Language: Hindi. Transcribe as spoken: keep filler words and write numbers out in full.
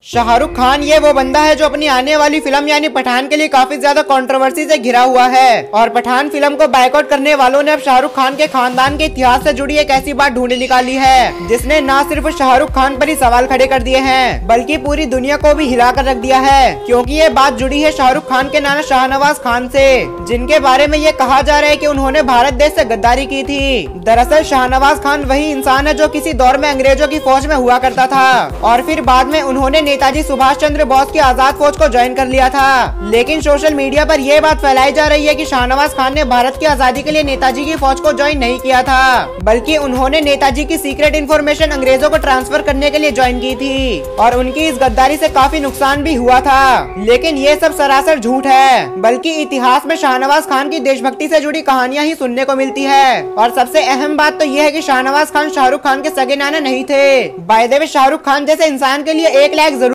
शाहरुख खान ये वो बंदा है जो अपनी आने वाली फिल्म यानी पठान के लिए काफी ज्यादा कंट्रोवर्सी से घिरा हुआ है और पठान फिल्म को बायकॉट करने वालों ने अब शाहरुख खान के खानदान के इतिहास से जुड़ी एक ऐसी बात ढूंढ निकाली है जिसने न सिर्फ शाहरुख खान पर ही सवाल खड़े कर दिए हैं बल्कि पूरी दुनिया को भी हिला कर रख दिया है, क्योंकि ये बात जुड़ी है शाहरुख खान के नाना शाहनवाज खान से, जिनके बारे में ये कहा जा रहा है कि उन्होंने भारत देश से गद्दारी की थी। दरअसल शाहनवाज खान वही इंसान है जो किसी दौर में अंग्रेजों की फौज में हुआ करता था और फिर बाद में उन्होंने नेताजी सुभाष चंद्र बोस की आजाद फौज को ज्वाइन कर लिया था। लेकिन सोशल मीडिया पर यह बात फैलाई जा रही है कि शाहनवाज खान ने भारत की आजादी के लिए नेताजी की फौज को ज्वाइन नहीं किया था, बल्कि उन्होंने नेताजी की सीक्रेट इन्फॉर्मेशन अंग्रेजों को ट्रांसफर करने के लिए ज्वाइन की थी और उनकी इस गद्दारी से काफी नुकसान भी हुआ था। लेकिन ये सब सरासर झूठ है, बल्कि इतिहास में शाहनवाज खान की देशभक्ति से जुड़ी कहानियां ही सुनने को मिलती है। और सबसे अहम बात तो यह है कि शाहनवाज खान शाहरुख खान के सगे नाना नहीं थे। By the way Shahrukh Khan जैसे इंसान के लिए एक लाख